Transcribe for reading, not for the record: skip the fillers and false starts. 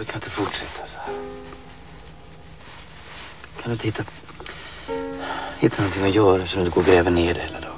vi kan inte fortsätta så här. Kan du inte hitta någonting att göra så du inte går och gräver ner det hela dagen?